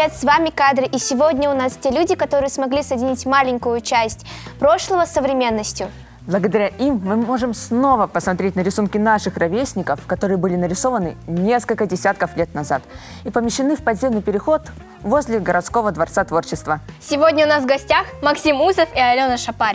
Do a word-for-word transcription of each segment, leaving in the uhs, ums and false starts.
привет! С вами Кадры, и сегодня у нас те люди, которые смогли соединить маленькую часть прошлого с современностью. Благодаря им мы можем снова посмотреть на рисунки наших ровесников, которые были нарисованы несколько десятков лет назад и помещены в подземный переход возле городского дворца творчества. Сегодня у нас в гостях Максим Усов и Алена Шапарь.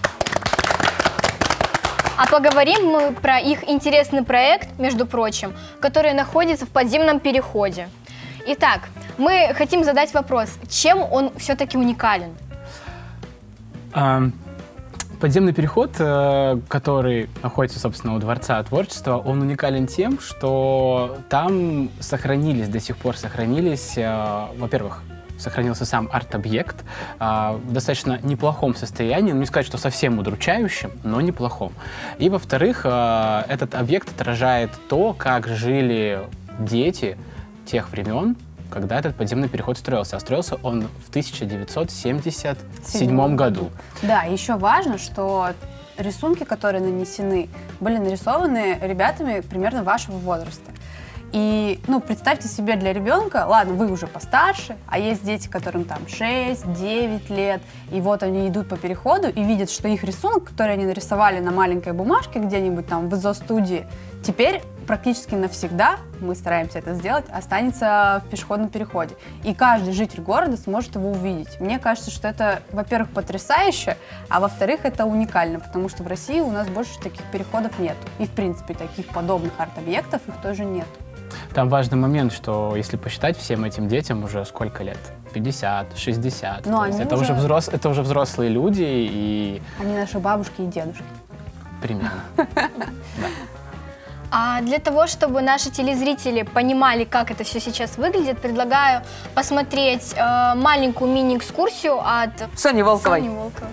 А поговорим мы про их интересный проект, между прочим, который находится в подземном переходе. Итак, мы хотим задать вопрос, чем он все-таки уникален? Um... Подземный переход, который находится, собственно, у Дворца творчества, он уникален тем, что там сохранились, до сих пор сохранились, во-первых, сохранился сам арт-объект в достаточно неплохом состоянии, не сказать, что совсем удручающем, но неплохом. И, во-вторых, этот объект отражает то, как жили дети тех времен, когда этот подземный переход строился. А строился он в тысяча девятьсот семьдесят седьмом году. Да, еще важно, что рисунки, которые нанесены, были нарисованы ребятами примерно вашего возраста. И, ну, представьте себе для ребенка, ладно, вы уже постарше, а есть дети, которым там шесть-девять лет, и вот они идут по переходу и видят, что их рисунок, который они нарисовали на маленькой бумажке где-нибудь там в изо-студии, теперь практически навсегда, мы стараемся это сделать, останется в пешеходном переходе. И каждый житель города сможет его увидеть. Мне кажется, что это, во-первых, потрясающе, а во-вторых, это уникально, потому что в России у нас больше таких переходов нет. И, в принципе, таких подобных арт-объектов их тоже нет. Там важный момент, что если посчитать, всем этим детям уже сколько лет? пятьдесят, шестьдесят. Но они это, уже... Уже взрос... это уже взрослые люди и... Они наши бабушки и дедушки. Примерно. Да. А для того, чтобы наши телезрители понимали, как это все сейчас выглядит, предлагаю посмотреть э, маленькую мини-экскурсию от Сони Волковой. Сони Волковой.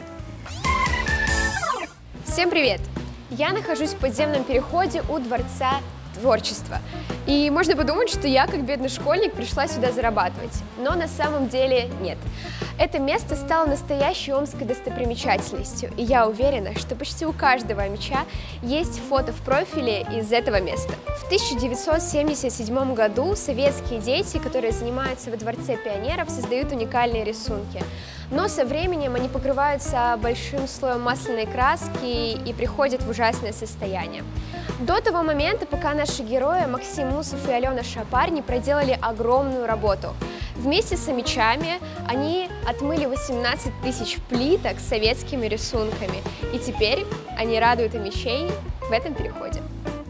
Всем привет! Я нахожусь в подземном переходе у Дворца творчества. И можно подумать, что я, как бедный школьник, пришла сюда зарабатывать. Но на самом деле нет. Это место стало настоящей омской достопримечательностью. И я уверена, что почти у каждого омича есть фото в профиле из этого места. В тысяча девятьсот семьдесят седьмом году советские дети, которые занимаются во Дворце пионеров, создают уникальные рисунки. Но со временем они покрываются большим слоем масляной краски и приходят в ужасное состояние. До того момента, пока наши герои Максим Усов и Алена Шапарь не проделали огромную работу. Вместе с омичами они отмыли восемнадцать тысяч плиток с советскими рисунками. И теперь они радуют омичей в этом переходе.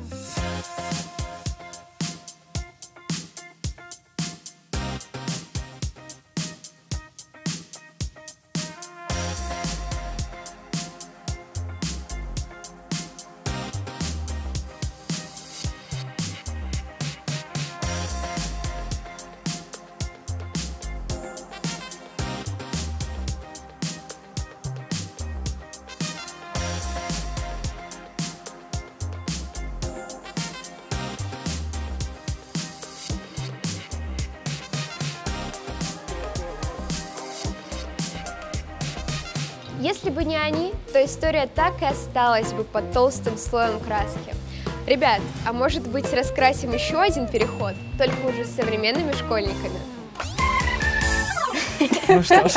Если бы не они, то история так и осталась бы под толстым слоем краски. Ребят, а может быть раскрасим еще один переход, только уже с современными школьниками? Ну что ж.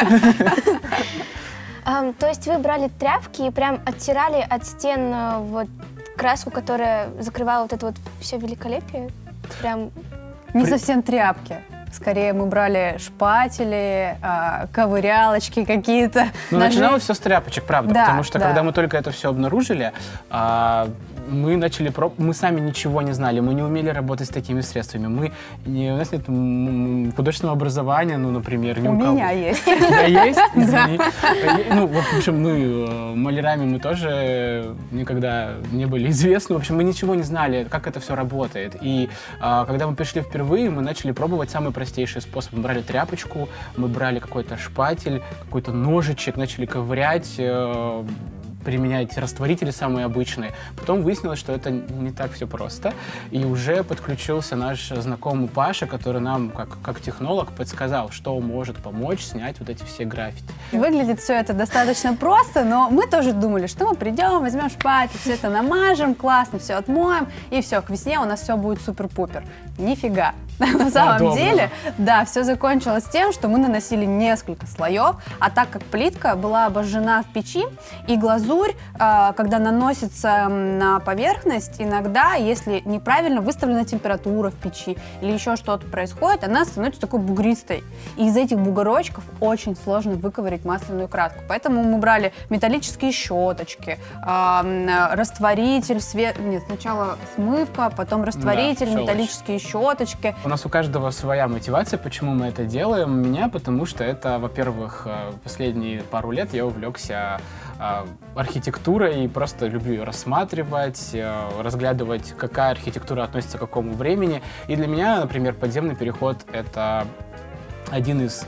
То есть вы брали тряпки и прям оттирали от стен вот краску, которая закрывала вот это вот все великолепие? Прям... Не совсем тряпки. Скорее мы брали шпатели, э, ковырялочки какие-то. Ну, начиналось все с тряпочек, правда, да, потому что да. когда мы только это все обнаружили, э, мы начали проб... мы сами ничего не знали, мы не умели работать с такими средствами. Мы не... У нас нет художественного образования, ну, например, ни у, у кого. меня есть. У тебя есть? Извини. Ну, в общем, мы малярами мы тоже никогда не были известны. В общем, мы ничего не знали, как это все работает. И когда мы пришли впервые, мы начали пробовать самый простейший способ. Мы брали тряпочку, мы брали какой-то шпатель, какой-то ножичек, начали ковырять, применять растворители самые обычные. Потом выяснилось, что это не так все просто. И уже подключился наш знакомый Паша, который нам, как, как технолог, подсказал, что может помочь снять вот эти все граффити. Выглядит все это достаточно просто, но мы тоже думали, что мы придем, возьмем шпатель, все это намажем, классно, все отмоем, и все, к весне у нас все будет супер-пупер. Нифига. На самом Подобно. деле, да, все закончилось тем, что мы наносили несколько слоев, а так как плитка была обожжена в печи, и глазурь, э, когда наносится на поверхность, иногда, если неправильно выставлена температура в печи или еще что-то происходит, она становится такой бугристой. И из этих бугорочков очень сложно выковырять масляную краску. Поэтому мы брали металлические щеточки, э, растворитель, свет... нет, сначала смывка, потом растворитель, Да, металлические щеточки. У нас у каждого своя мотивация, почему мы это делаем. У меня, потому что это, во-первых, последние пару лет я увлекся э, архитектурой и просто люблю ее рассматривать, э, разглядывать, какая архитектура относится к какому времени. И для меня, например, подземный переход — это один из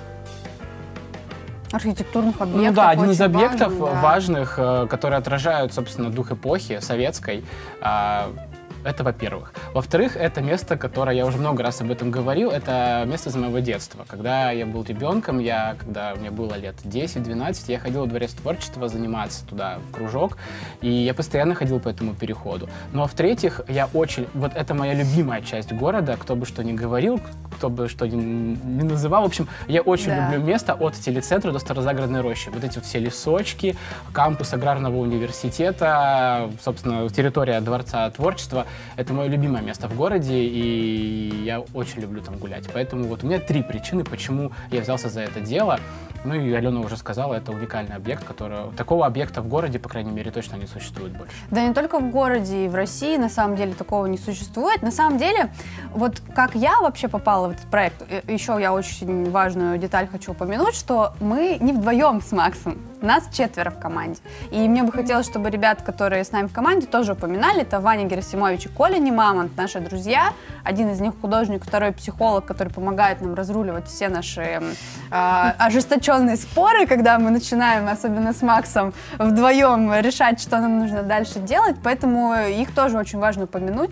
Архитектурных объектов. Ну да, один из очень объектов важен, да. важных, э, которые отражают, собственно, дух эпохи советской. Э, Это во-первых. Во-вторых, это место, которое, я уже много раз об этом говорил, это место из моего детства. Когда я был ребенком, я, когда мне было лет десять-двенадцать, я ходил в Дворец творчества заниматься туда, в кружок, и я постоянно ходил по этому переходу. Ну а в-третьих, я очень... Вот это моя любимая часть города, кто бы что ни говорил, кто бы что ни, ни называл. В общем, я очень Да. люблю место от телецентра до Старозагородной рощи. Вот эти вот все лесочки, кампус аграрного университета, собственно, территория Дворца творчества. Это мое любимое место в городе, и я очень люблю там гулять. Поэтому вот у меня три причины, почему я взялся за это дело. Ну и Алена уже сказала, это уникальный объект, который... Такого объекта в городе, по крайней мере, точно не существует больше. Да не только в городе, и в России на самом деле такого не существует. На самом деле, вот как я вообще попала в этот проект, еще я очень важную деталь хочу упомянуть, что мы не вдвоем с Максом, нас четверо в команде. И мне бы хотелось, чтобы ребят, которые с нами в команде, тоже упоминали. Это Ваня Герасимович и Коля Немамонт, наши друзья. Один из них художник, второй психолог, который помогает нам разруливать все наши э, ожесточенные споры, когда мы начинаем, особенно с Максом, вдвоем решать, что нам нужно дальше делать. Поэтому их тоже очень важно упомянуть.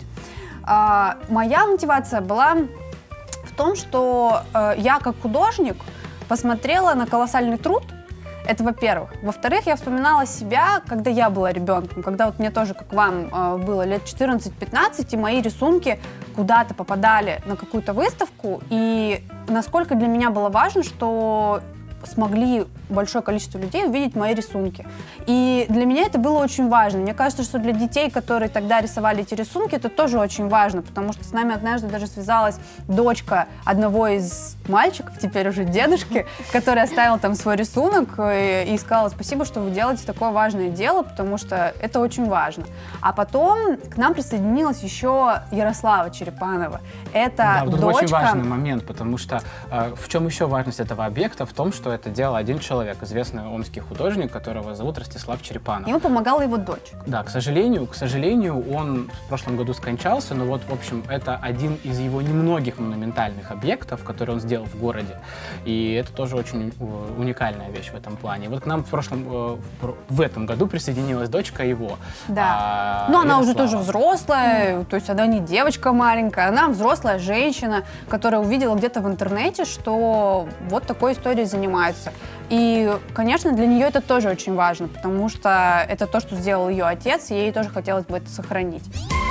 Э, моя мотивация была в том, что э, я как художник посмотрела на колоссальный труд. Это во-первых. Во-вторых, я вспоминала себя, когда я была ребенком, когда вот мне тоже, как вам, было лет четырнадцать-пятнадцать, и мои рисунки куда-то попадали на какую-то выставку, и насколько для меня было важно, что смогли большое количество людей увидеть мои рисунки. И для меня это было очень важно. Мне кажется, что для детей, которые тогда рисовали эти рисунки, это тоже очень важно, потому что с нами однажды даже связалась дочка одного из мальчиков, теперь уже дедушки, который оставил там свой рисунок и, и сказала: спасибо, что вы делаете такое важное дело, потому что это очень важно. А потом к нам присоединилась еще Ярослава Черепанова. Это да, вот это дочка... очень важный момент, потому что э, в чем еще важность этого объекта? В том, что это делал один человек, известный омский художник, которого зовут Ростислав Черепанов. Ему помогала его дочь. Да, к сожалению, к сожалению, он в прошлом году скончался, но вот, в общем, это один из его немногих монументальных объектов, которые он сделал в городе, и это тоже очень уникальная вещь в этом плане. Вот к нам в прошлом, в этом году присоединилась дочка его. Да. А, но она Ярослава. уже тоже взрослая, mm. то есть она не девочка маленькая, она взрослая женщина, которая увидела где-то в интернете, что вот такой историей занимается. И, конечно, для нее это тоже очень важно, потому что это то, что сделал ее отец, и ей тоже хотелось бы это сохранить.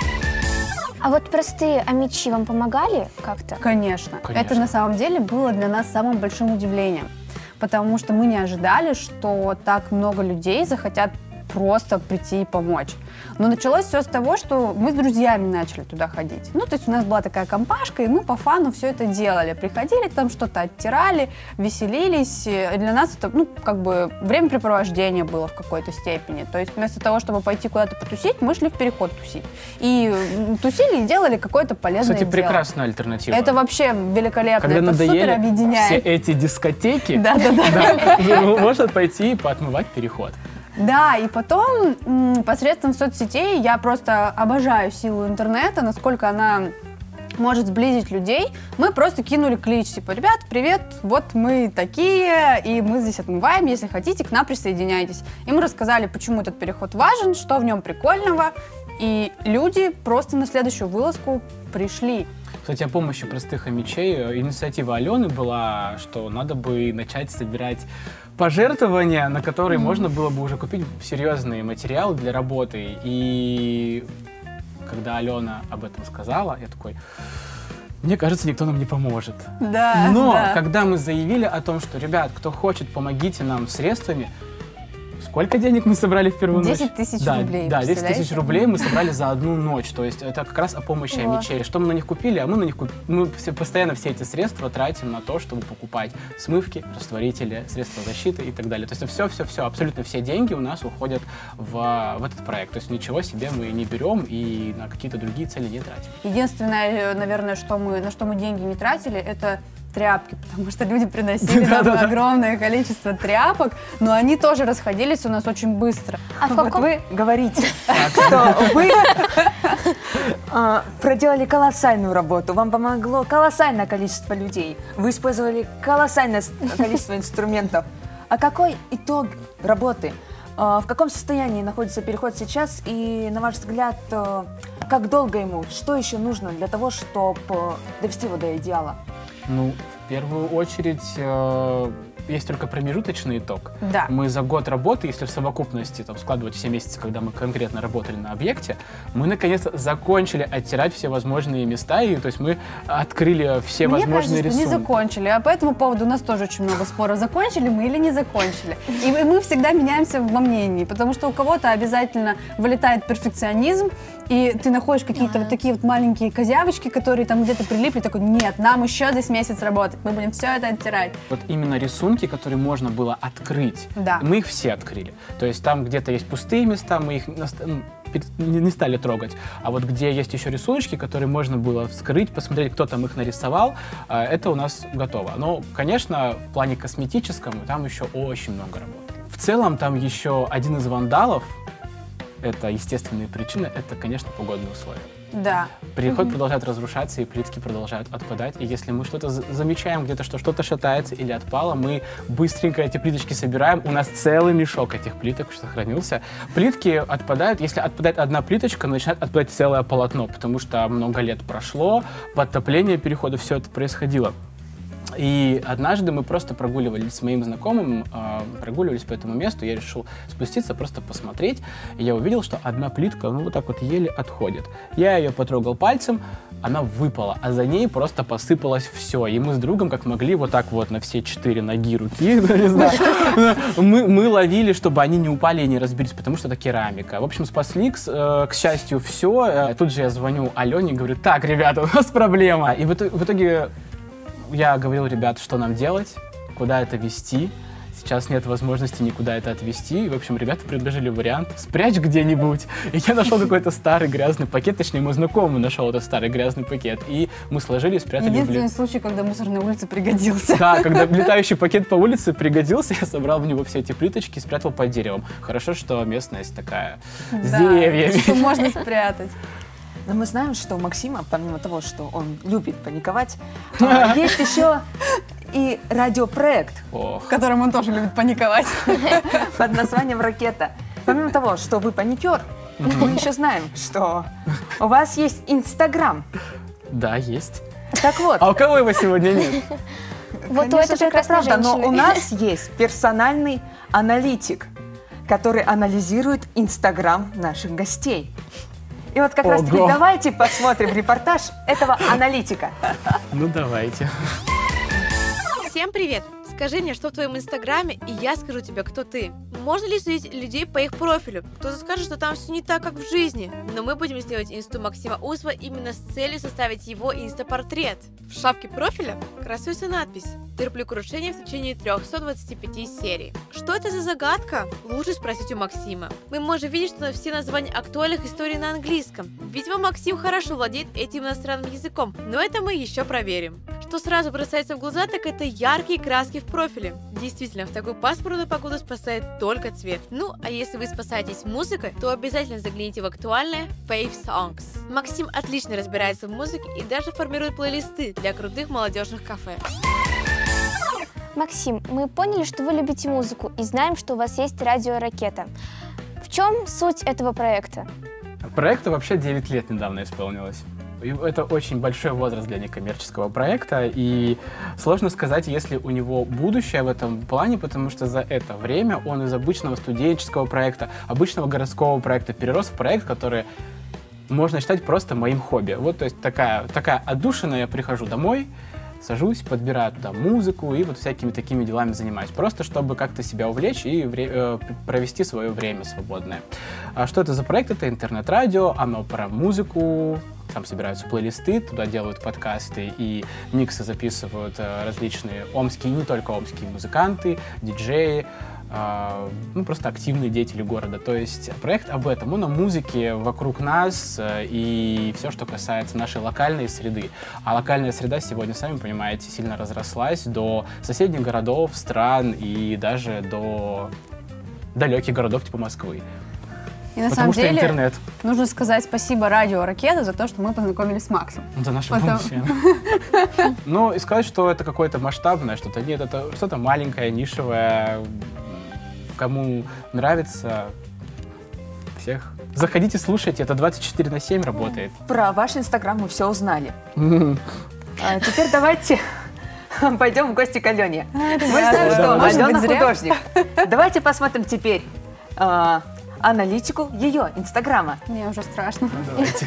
А вот простые омичи вам помогали как-то? Конечно. Конечно. Это на самом деле было для нас самым большим удивлением, потому что мы не ожидали, что так много людей захотят просто прийти и помочь. Но началось все с того, что мы с друзьями начали туда ходить. Ну, то есть у нас была такая компашка, и мы по фану все это делали. Приходили там, что-то оттирали, веселились. И для нас это, ну, как бы времяпрепровождение было в какой-то степени. То есть вместо того, чтобы пойти куда-то потусить, мы шли в переход тусить. И тусили и делали какое-то полезное Кстати, дело. прекрасная альтернатива. Это вообще великолепно. Когда это надоели супер объединяет. все эти дискотеки, Да-да-да. да, можно пойти и поотмывать переход. Да, и потом м, посредством соцсетей я просто обожаю силу интернета, насколько она может сблизить людей, мы просто кинули клич, типа, ребят, привет, вот мы такие, и мы здесь отмываем, если хотите, к нам присоединяйтесь. И мы рассказали, почему этот переход важен, что в нем прикольного, и люди просто на следующую вылазку пришли. Кстати, о помощи простых хомячей. Инициатива Алены была, что надо бы начать собирать пожертвования, на которые mm-hmm. можно было бы уже купить серьезные материалы для работы. И когда Алена об этом сказала, я такой, мне кажется, никто нам не поможет. Да, Но да. когда мы заявили о том, что, ребят, кто хочет, помогите нам средствами, сколько денег мы собрали в первую ночь? десять тысяч да, рублей, Да, десять тысяч рублей мы собрали за одну ночь. То есть это как раз о помощи хомячей. Что мы на них купили? А мы на них куп... мы все, постоянно все эти средства тратим на то, чтобы покупать смывки, растворители, средства защиты и так далее. То есть все-все-все, абсолютно все деньги у нас уходят в, в этот проект. То есть ничего себе мы не берем и на какие-то другие цели не тратим. Единственное, наверное, что мы, на что мы деньги не тратили, это тряпки, потому что люди приносили нам огромное количество тряпок, но они тоже расходились у нас очень быстро. А в Вот каком... вы говорите, что вы а, проделали колоссальную работу, вам помогло колоссальное количество людей, вы использовали колоссальное с- количество инструментов. А какой итог работы? А, в каком состоянии находится переход сейчас и, на ваш взгляд, а, как долго ему? Что еще нужно для того, чтобы довести его до идеала? Ну, в первую очередь, э, есть только промежуточный итог. Да. Мы за год работы, если в совокупности там, складывать все месяцы, когда мы конкретно работали на объекте, мы наконец-то закончили оттирать все возможные места, и то есть мы открыли все Мне возможные кажется, что рисунки. не закончили, а по этому поводу у нас тоже очень много споров. Закончили мы или не закончили. И мы- мы всегда меняемся во мнении, потому что у кого-то обязательно вылетает перфекционизм, и ты находишь какие-то вот такие вот маленькие козявочки, которые там где-то прилипли, такой, нет, нам еще здесь месяц работать, мы будем все это оттирать. Вот именно рисунки, которые можно было открыть, Да. мы их все открыли. То есть там где-то есть пустые места, мы их наст- ну, перед- не не стали трогать. А вот где есть еще рисуночки, которые можно было вскрыть, посмотреть, кто там их нарисовал, э, это у нас готово. Но, конечно, в плане косметическом там еще очень много работы. В целом там еще один из вандалов, это естественные причины, это, конечно, погодные условия. Да. Переход продолжает разрушаться, и плитки продолжают отпадать. И если мы что-то за- замечаем где-то, что что-то шатается или отпало, мы быстренько эти плиточки собираем. У нас целый мешок этих плиток сохранился. Плитки отпадают. Если отпадает одна плиточка, начинает отпадать целое полотно, потому что много лет прошло, подтопление перехода, все это происходило. И однажды мы просто прогуливались с моим знакомым, э, прогуливались по этому месту, я решил спуститься, просто посмотреть, и я увидел, что одна плитка, ну, вот так вот еле отходит. Я ее потрогал пальцем, она выпала, а за ней просто посыпалось все. И мы с другом, как могли, вот так вот на все четыре ноги, руки, ну, не знаю, мы, мы ловили, чтобы они не упали и не разбились, потому что это керамика. В общем, спасли, к, с- э, к счастью, все. Тут же я звоню Алене и говорю, так, ребята, у нас проблема. И в итоге, в итоге я говорил, ребят, что нам делать, куда это везти. Сейчас нет возможности никуда это отвезти. И, в общем, ребята предложили вариант спрячь где-нибудь. И я нашел какой-то старый грязный пакет, точнее, мой знакомый нашел этот старый грязный пакет. И мы сложили и спрятали в Единственный лес. случай, когда мусор на улице пригодился. Да, когда летающий пакет по улице пригодился, я собрал в него все эти плиточки и спрятал под деревом. Хорошо, что местность такая с Да, деревьями. что можно спрятать. Но мы знаем, что у Максима, помимо того, что он любит паниковать, а, есть еще и радиопроект Ох. В котором он тоже любит паниковать. под названием «Ракета». Помимо того, что вы паникер, мы еще знаем, что у вас есть Инстаграм. Да, есть. Так вот, А у кого его сегодня нет? Вот у конечно этой же, это прекрасной правда, но женщины. у нас есть персональный аналитик, который анализирует Инстаграм наших гостей. И вот как раз таки Ого. давайте посмотрим репортаж этого аналитика. Ну, давайте. Всем привет! Скажи мне, что в твоем инстаграме, и я скажу тебе, кто ты. Можно ли судить людей по их профилю? Кто-то скажет, что там все не так, как в жизни. Но мы будем сделать инсту Максима Усова именно с целью составить его инстапортрет. В шапке профиля красуется надпись «Терплю крушение в течение трёхсот двадцати пяти серий». Что это за загадка? Лучше спросить у Максима. Мы можем видеть, что все названия актуальных историй на английском. Видимо, Максим хорошо владеет этим иностранным языком, но это мы еще проверим. что сразу бросается в глаза, так это яркие краски в профиле. Действительно, в такую пасмурную погоду спасает только цвет. Ну, а если вы спасаетесь музыкой, то обязательно загляните в актуальное Fave Songs. Максим отлично разбирается в музыке и даже формирует плейлисты для крутых молодежных кафе. Максим, мы поняли, что вы любите музыку и знаем, что у вас есть радио «Ракета». В чем суть этого проекта? Проекту вообще девять лет недавно исполнилось. И это очень большой возраст для некоммерческого проекта, и сложно сказать, если у него будущее в этом плане, потому что за это время он из обычного студенческого проекта, обычного городского проекта перерос в проект, который можно считать просто моим хобби. Вот, то есть такая, такая отдушина, я прихожу домой, сажусь, подбираю туда музыку и вот всякими такими делами занимаюсь. Просто чтобы как-то себя увлечь и вре- э, провести свое время свободное. А что это за проект? Это интернет-радио, оно про музыку. Там собираются плейлисты, туда делают подкасты и миксы записывают э, различные омские, не только омские музыканты, диджеи, э, ну просто активные деятели города. То есть проект об этом, он о музыке вокруг нас э, и все, что касается нашей локальной среды. А локальная среда сегодня, сами понимаете, сильно разрослась до соседних городов, стран и даже до далеких городов типа Москвы. И на Потому самом что деле интернет. нужно сказать спасибо радио «Ракета» за то, что мы познакомились с Максом. За наше Потому- будущее. Ну, и сказать, что это какое-то масштабное что-то. Нет, это что-то маленькое, нишевое. Кому нравится, всех. Заходите, слушайте, это двадцать четыре на семь работает. Про ваш инстаграм мы все узнали. А теперь давайте пойдем в гости к Алене. Мы знаем, что может быть, Алена зря? художник. Давайте посмотрим теперь а, аналитику ее инстаграма. Мне уже страшно. Давайте.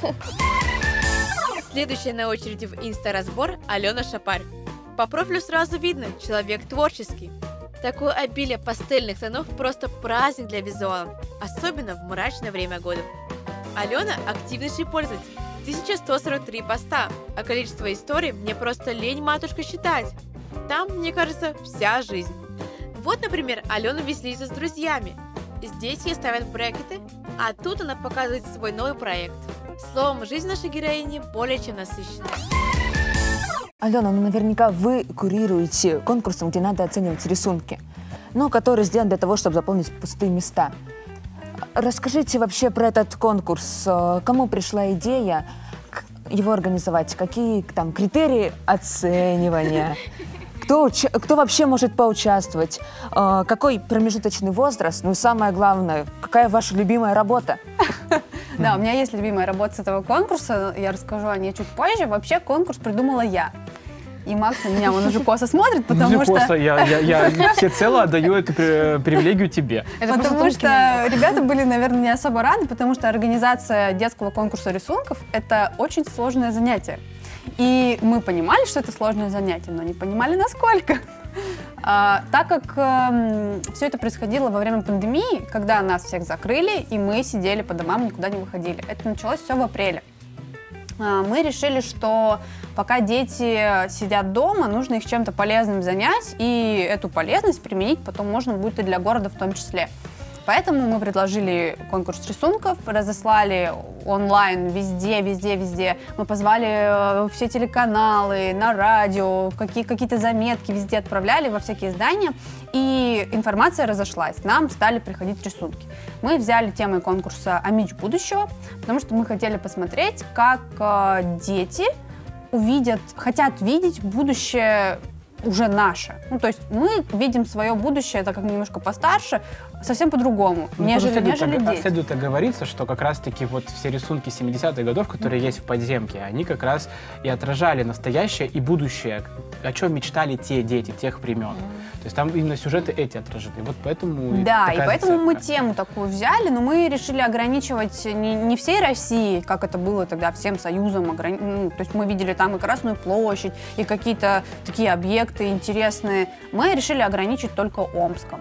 Следующая на очереди в инста-разбор Алена Шапарь. По профилю сразу видно, человек творческий. Такое обилие пастельных тонов просто праздник для визуала, особенно в мрачное время года. Алена – активнейший пользователь. тысяча сто сорок три поста, а количество историй мне просто лень, матушка, считать. Там, мне кажется, вся жизнь. Вот, например, Алена веселится с друзьями. Здесь ей ставят брекеты, а тут она показывает свой новый проект. Словом, жизнь нашей героини более чем насыщенная. Алена, ну наверняка вы курируете конкурсом, где надо оценивать рисунки, ну, который сделан для того, чтобы заполнить пустые места. Расскажите вообще про этот конкурс. Кому пришла идея его организовать? Какие там критерии оценивания? Кто, уча- кто вообще может поучаствовать? Э, какой промежуточный возраст? Ну и самое главное, какая ваша любимая работа? Да, у меня есть любимая работа с этого конкурса, я расскажу о ней чуть позже. Вообще конкурс придумала я. И Макс на меня, он уже косо смотрит, потому Ну, что... просто я, я, я всецело отдаю эту при- привилегию тебе. Потому что ребята были, наверное, не особо рады, потому что организация детского конкурса рисунков – это очень сложное занятие. И мы понимали, что это сложное занятие, но не понимали, насколько. А, так как э, все это происходило во время пандемии, когда нас всех закрыли, и мы сидели по домам, никуда не выходили. Это началось все в апреле. А, мы решили, что пока дети сидят дома, нужно их чем-то полезным занять, и эту полезность применить потом можно будет и для города в том числе. Поэтому мы предложили конкурс рисунков, разослали онлайн везде, везде, везде. Мы позвали все телеканалы, на радио, какие, какие-то заметки везде отправляли во всякие издания. И информация разошлась. К нам стали приходить рисунки. Мы взяли темой конкурса «Амич будущего», потому что мы хотели посмотреть, как э, дети увидят, хотят видеть будущее уже наше. Ну, то есть мы видим свое будущее, так как мы немножко постарше, совсем по-другому, Ну, нежели, следует, нежели ог- дети. следует оговориться, что как раз-таки вот все рисунки семидесятых годов, которые есть в подземке, они как раз и отражали настоящее и будущее, о чем мечтали те дети тех времен. То есть там именно сюжеты эти отражены. Вот поэтому и Да, и такая поэтому мы зацепка. тему такую взяли, но мы решили ограничивать не, не всей России, как это было тогда, всем союзом. ограни- ну, то есть мы видели там и Красную площадь, и какие-то такие объекты интересные. Мы решили ограничить только Омском.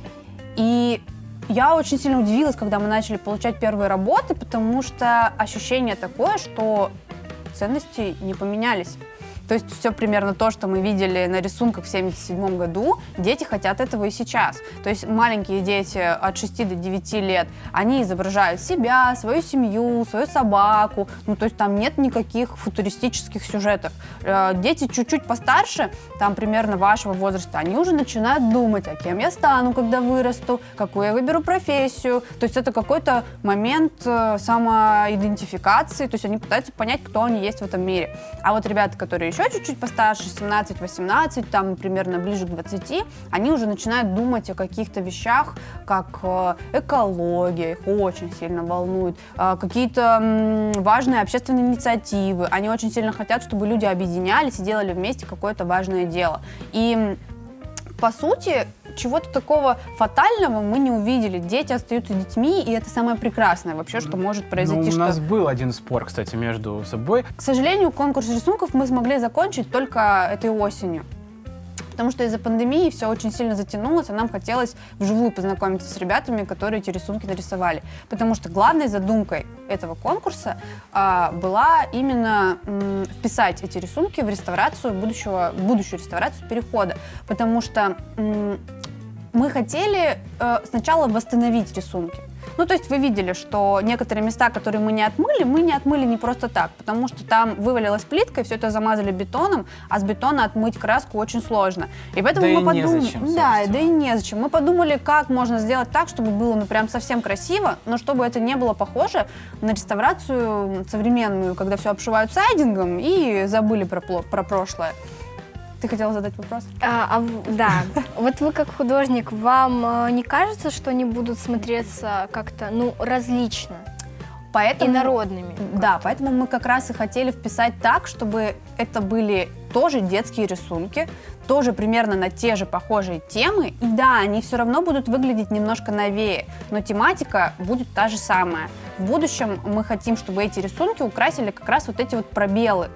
И я очень сильно удивилась, когда мы начали получать первые работы, потому что ощущение такое, что ценности не поменялись. То есть все примерно то, что мы видели на рисунках в семьдесят седьмом году, дети хотят этого и сейчас. То есть маленькие дети от шести до девяти лет, они изображают себя, свою семью, свою собаку. Ну, то есть там нет никаких футуристических сюжетов. Дети чуть-чуть постарше, там примерно вашего возраста, они уже начинают думать, а кем я стану, когда вырасту, какую я выберу профессию. То есть это какой-то момент самоидентификации, то есть они пытаются понять, кто они есть в этом мире. А вот ребята, которые еще чуть-чуть постарше, семнадцать-восемнадцать, там примерно ближе к двадцати, они уже начинают думать о каких-то вещах, как экология, их очень сильно волнует, какие-то важные общественные инициативы. Они очень сильно хотят, чтобы люди объединялись и делали вместе какое-то важное дело. И по сути, чего-то такого фатального мы не увидели. Дети остаются детьми, и это самое прекрасное вообще, что может произойти. Ну, у что... нас был один спор, кстати, между собой. К сожалению, конкурс рисунков мы смогли закончить только этой осенью. Потому что из-за пандемии все очень сильно затянулось, а нам хотелось вживую познакомиться с ребятами, которые эти рисунки нарисовали. Потому что главной задумкой этого конкурса а, была именно м, вписать эти рисунки в реставрацию будущего, будущую реставрацию перехода. Потому что м, мы хотели э, сначала восстановить рисунки. Ну, то есть вы видели, что некоторые места, которые мы не отмыли, мы не отмыли не просто так, потому что там вывалилась плитка, и все это замазали бетоном, а с бетона отмыть краску очень сложно. И поэтому да мы и подумали... незачем, да, да и незачем. Мы подумали, как можно сделать так, чтобы было ну прям совсем красиво, но чтобы это не было похоже на реставрацию современную, когда все обшивают сайдингом и забыли про, про прошлое. Ты хотела задать вопрос? А, а, да. Вот вы как художник, вам э, не кажется, что они будут смотреться как-то, ну, различно? Поэтому, инородными? Да, поэтому мы как раз и хотели вписать так, чтобы это были тоже детские рисунки, тоже примерно на те же похожие темы. И да, они все равно будут выглядеть немножко новее, но тематика будет та же самая. В будущем мы хотим, чтобы эти рисунки украсили как раз вот эти вот пробелы.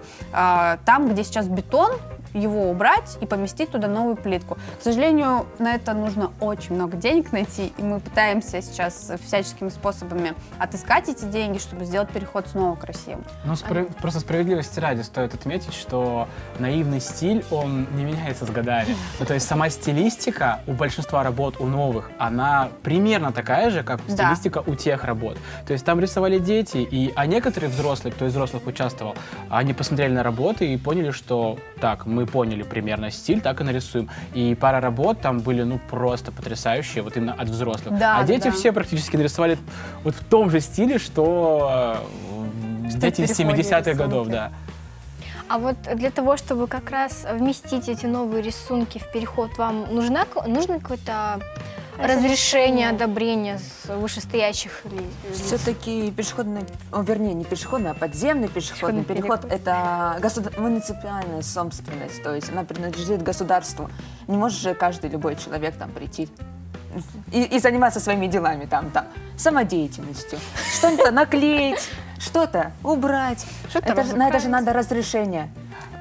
Там, где сейчас бетон, его убрать и поместить туда новую плитку. К сожалению, на это нужно очень много денег найти, и мы пытаемся сейчас всяческими способами отыскать эти деньги, чтобы сделать переход снова красивым. Ну, спро- просто справедливости ради стоит отметить, что наивный стиль, он не меняется с годами. Ну, то есть сама стилистика у большинства работ, у новых, она примерно такая же, как Да. стилистика у тех работ. То есть там рисовали дети, и, а некоторые взрослые, кто из взрослых участвовал, они посмотрели на работы и поняли, что так, мы поняли примерно стиль, так и нарисуем. И пара работ там были, ну, просто потрясающие, вот именно от взрослых. Да, а дети да. все практически нарисовали вот в том же стиле, что, э, Что дети из в переходе семидесятых рисунки. годов, да. А вот для того, чтобы как раз вместить эти новые рисунки в переход, вам нужна, нужно какое-то разрешение, одобрение с вышестоящих лиц? Все-таки пешеходный, о, вернее, не пешеходный, а подземный пешеходный, Пешеходный переход, переход. это государ... муниципальная собственность, то есть она принадлежит государству. Не может же каждый, любой человек там прийти и, и заниматься своими делами, там, там, самодеятельностью, что-то наклеить, что-то убрать. Что-то Это же- на это же разукрасить. надо разрешение.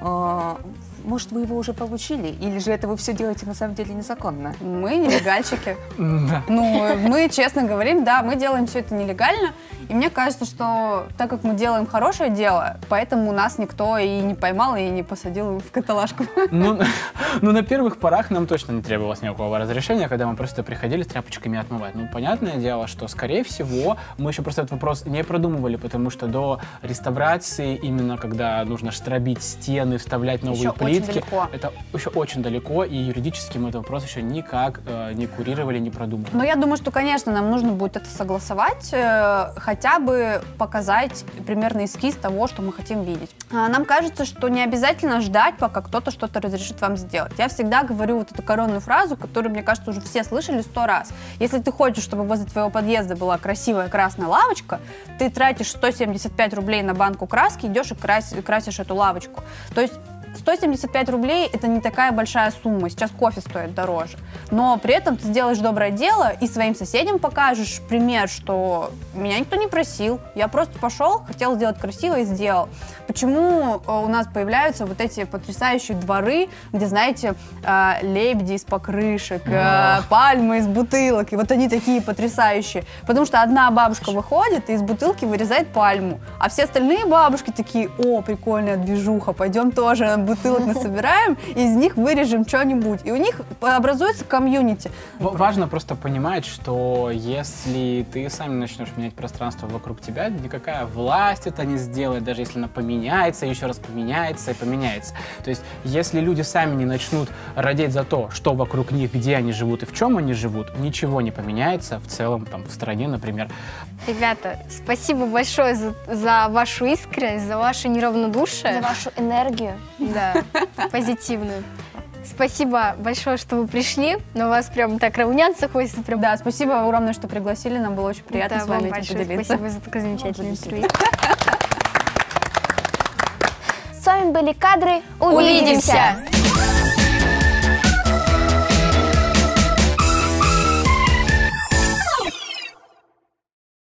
Э, Может, вы его уже получили, или же это вы все делаете на самом деле незаконно? Мы нелегальщики. Да. Ну, мы честно говорим, да, мы делаем все это нелегально. И мне кажется, что так как мы делаем хорошее дело, поэтому нас никто и не поймал, и не посадил в каталажку. Ну, ну, на первых порах нам точно не требовалось никакого разрешения, когда мы просто приходили с тряпочками отмывать. Ну, понятное дело, что, скорее всего, мы еще просто этот вопрос не продумывали, потому что до реставрации, именно когда нужно штробить стены, вставлять новые Еще очень плитки, далеко. это еще очень далеко, и юридически мы этот вопрос еще никак э, не курировали, не продумывали. Но я думаю, что, конечно, нам нужно будет это согласовать, э, хотя бы показать примерно эскиз того, что мы хотим видеть. А нам кажется, что не обязательно ждать, пока кто-то что-то разрешит вам сделать. Я всегда говорю вот эту коронную фразу, которую, мне кажется, уже все слышали сто раз. Если ты хочешь, чтобы возле твоего подъезда была красивая красная лавочка, ты тратишь сто семьдесят пять рублей на банку краски, идешь и красишь, красишь эту лавочку. То есть сто семьдесят пять рублей – это не такая большая сумма, сейчас кофе стоит дороже. Но при этом ты сделаешь доброе дело и своим соседям покажешь пример, что меня никто не просил, я просто пошел, хотел сделать красиво и сделал. Почему у нас появляются вот эти потрясающие дворы, где, знаете, лебеди из покрышек, пальмы из бутылок, и вот они такие потрясающие. Потому что одна бабушка выходит и из бутылки вырезает пальму, а все остальные бабушки такие: о, прикольная движуха, пойдем тоже там бутылок насобираем, и из них вырежем что-нибудь. И у них образуется комьюнити. В- Важно просто понимать, что если ты сам начнешь менять пространство вокруг тебя, никакая власть это не сделает, даже если она поменяется, еще раз поменяется и поменяется. То есть, если люди сами не начнут родить за то, что вокруг них, где они живут и в чем они живут, ничего не поменяется в целом, там, в стране, например. Ребята, спасибо большое за, за вашу искренность, за ваше неравнодушие. За вашу энергию. Да, позитивную. Спасибо большое, что вы пришли. На вас прям так равняться хочется. Прям... Да, спасибо огромное, что пригласили. Нам было очень приятно Да, с вами вам этим большое поделиться. спасибо за такое замечательное интервью. С вами были кадры. Увидимся!